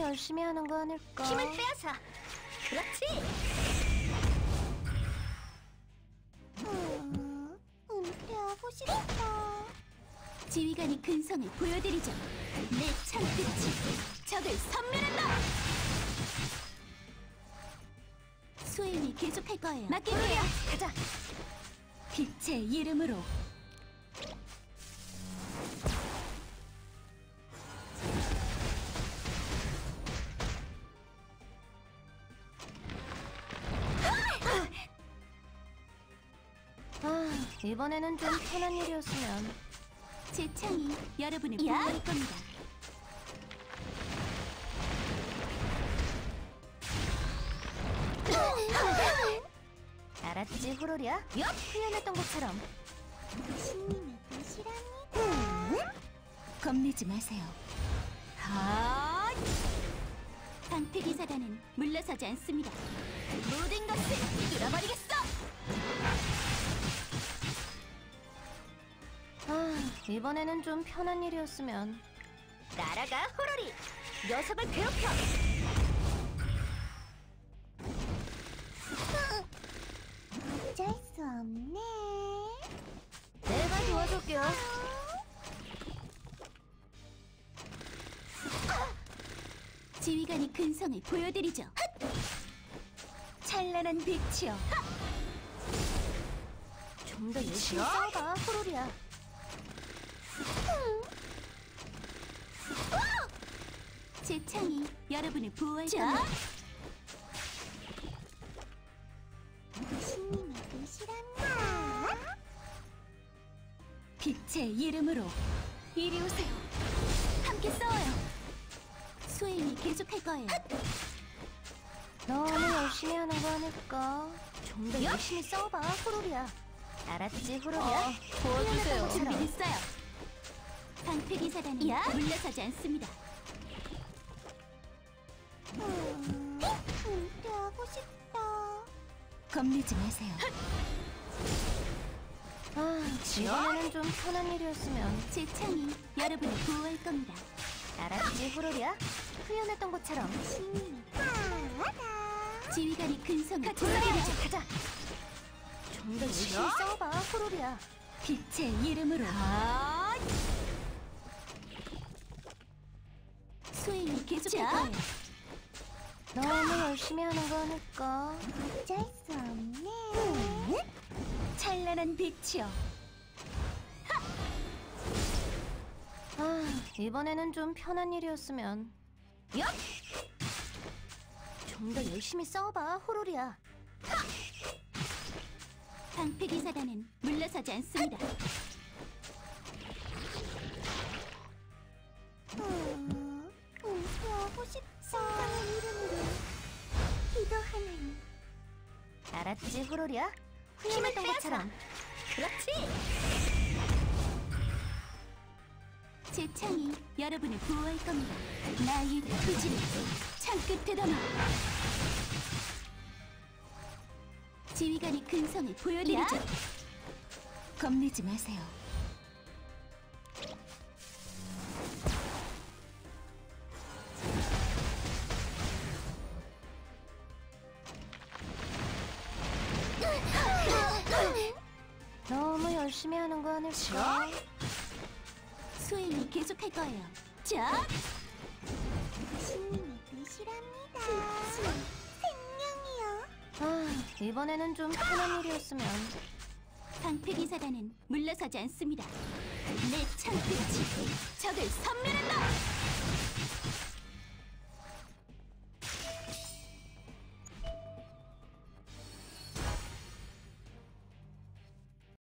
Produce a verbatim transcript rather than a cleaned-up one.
열심히 하는 거 아닐까? 힘을 빼앗아. 그렇지. 음, 은퇴하고 싶다. 지휘관이 근성을 보여드리죠. 내 창끝이 적을 섬멸한다. 수행이 계속할 거예요. 맡길게요. 가자. 빛의 이름으로. 아, 이번에는 좀 편한 일이었으면. 제 창이 여러분을 보호할 겁니다. 알았지, 호로리야? 엽! 훈련했던 것처럼. 신님의 뜻이랍니다. 겁내지 마세요. 하! 방패기사단은 물러서지 않습니다. 모든 것을 뚫어버리겠어! 아, 이번에는 좀 편한 일이었으면. 날아가, 호로리! 녀석을 괴롭혀! 어쩔 수 없네. 내가 도와줄게요. 지휘관이 근성을 보여드리죠. 찬란한 빛이여. 좀 더 열심히 싸워봐, 호로리야. 제 창이 여러분을 보호할 겁니다. 신님의 뜻이랍니다. 빛의 이름으로 이리 오세요. 함께 싸워요. 수행이 계속할 거예요. 너무 열심히 하는 거 아닐까? 좀 더 열심히 싸워봐, 호로리야. 알았지, 호로리야? 도와주세요. 준비됐어요. 방패기사단이 물러서지 않습니다. 음, 은퇴하고 싶다. 겁내지 마세요. 아, 이번에는 좀 편한 일이었으면. 제 창이 여러분을 보호할 겁니다. 알았지, 호로리야? 훈련했던 것처럼. 지휘관이 근성을 보여드리죠. 가자. 좀 더 열심히 싸워봐, 호로리야. 빛의 이름으로. 수행이 계속할 거예요. 너무 열심히 하는 거 아닐까? 어쩔 수 없네. 찬란한 빛이여. 아, 이번에는 좀 편한 일이었으면. 엽! 좀 더 열심히 싸워봐, 호로리야. 방패기사단은 물러서지 않습니다. 음, 은퇴하고 싶다. 신성의 이름으로 기도하나니. 알았지, 호로리야? 훈련했던 것처럼. 그렇지! 제 창이 여러분을 보호할 겁니다. 나의 투지를 창끝에 담아. 지휘관이 근성을 보여드리죠. 겁내지 마세요. 너무 열심히 하는 거 아닐까? 수행이 계속할 거예요. 자! 신님의 뜻이랍니다. 생명이요. 아, 이번에는 좀 편한 일이었으면. 방패기사단은 물러서지 않습니다. 내 창끝이 적을 섬멸한다!